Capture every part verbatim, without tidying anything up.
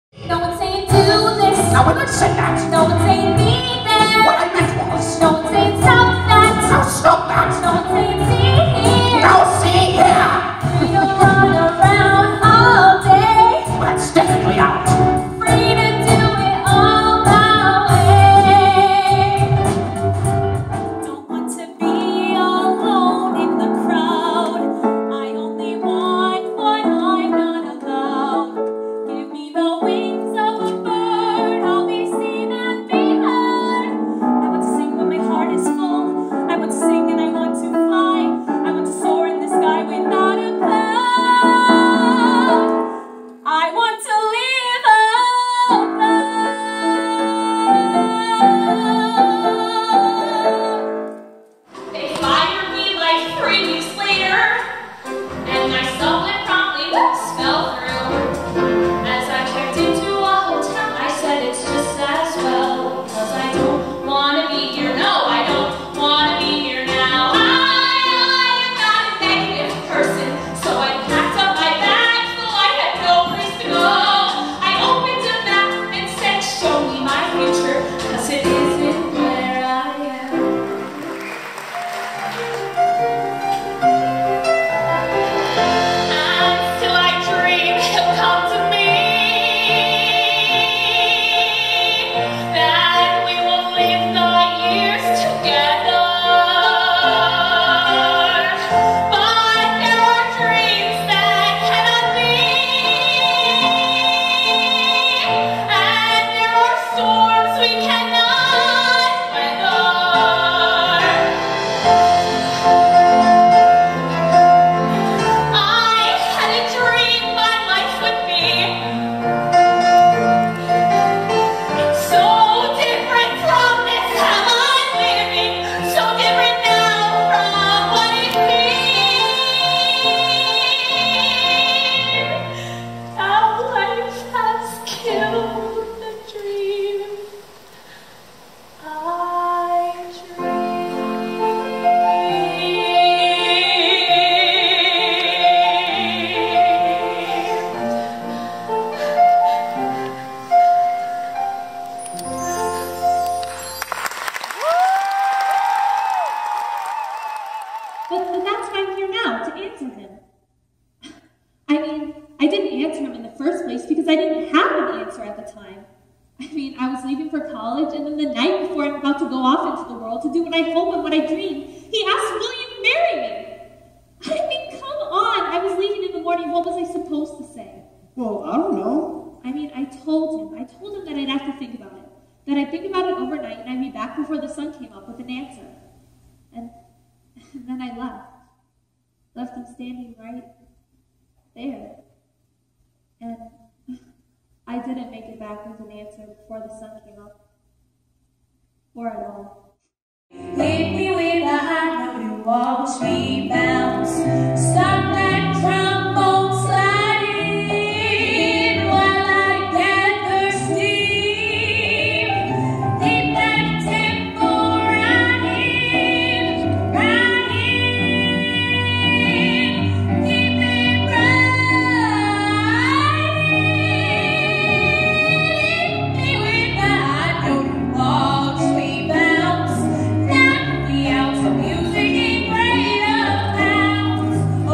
No one's saying do this. No one would say that. No one's saying be there. What I meant was. No one's saying stop that. Now stop that. No one's saying see here. Now see here. Free to run around all day. That's definitely out. Free to do it all my way. Don't want to be alone in the crowd. I only want what I'm not allowed. Give me the wings of a bird. I'll be seen and be heard. I want to sing when my heart is full. I want to sing and I want to fly. I want to soar in the sky without a cloud. I want to live out loud. They fired me like three weeks later, and my sublet promptly fell through. As I checked into a hotel, I said it's just as well, because I don't want to be here. No, I don't want to be here now. I, I am not a negative person, so I packed up my bag, so I had no place to go. I opened a map and said, show me my future, because it isn't where I am. And still I dream he'll come to me, that we will live the years together. But there are dreams that cannot be, and there are storms we cannot weather. I had a dream my life would be so different from this how I'm living, so different now from what it seemed. How life has killed the dream I But, but that's why I'm here now, to answer him. I mean, I didn't answer him in the first place because I didn't have an answer at the time. I mean, I was leaving for college, and then the night before I'm about to go off into the world to do what I hope and what I dream, he asked, will you marry me? I mean, come on. I was leaving in the morning. What was I supposed to say? Well, I don't know. I mean, I told him. I told him that I'd have to think about it. That I'd think about it overnight, and I'd be back before the sun came up with an answer. And, and then I left. Left him standing right there. And I didn't make it back with an answer before the sun came up. Or at all. Hit me with a high note and watch me bounce. Stop that trombone sliding while I gather steam. Keep that tempo riding, riding. Keep it riding. Hit me with a high note and watch me bounce. Knock me out some music in greater pounds.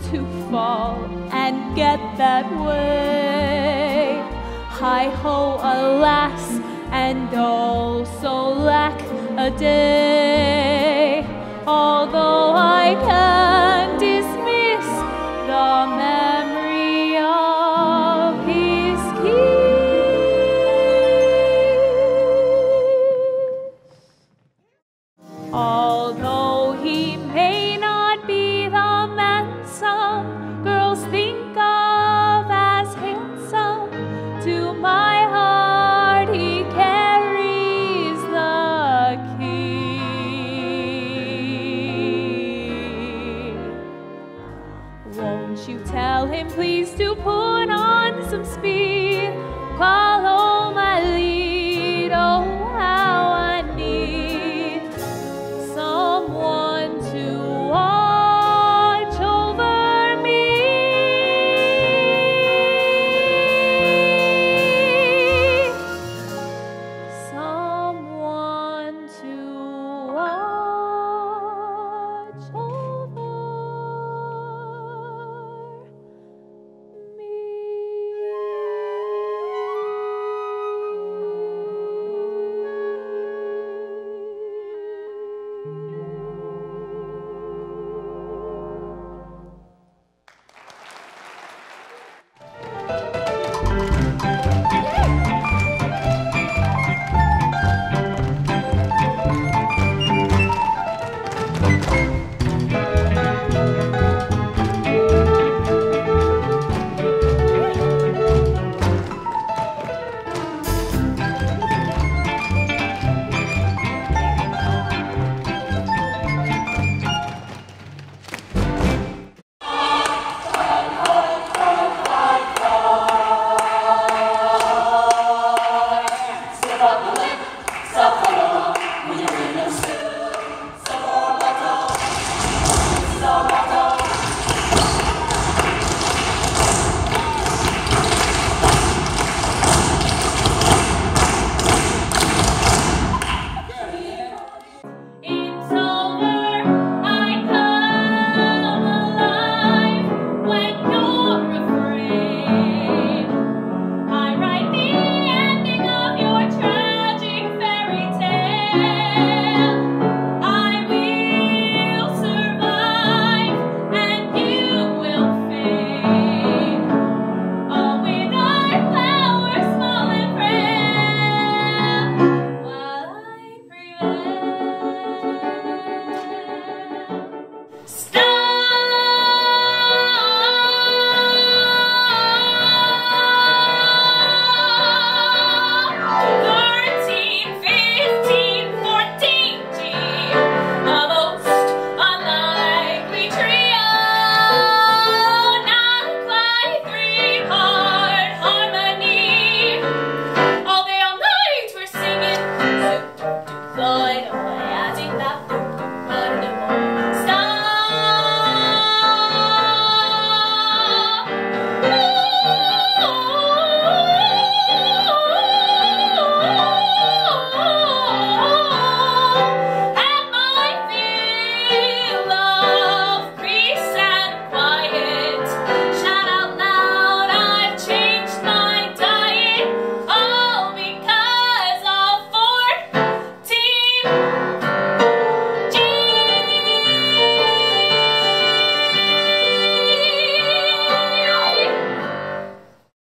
to fall and get that way. Hi-ho, alas, and also lack a day. Although I can dismiss the memory of his kiss. Although he may not be the man some girls think of as handsome, to my heart he carries the key. Won't you tell him please to put on some speed? 'Cause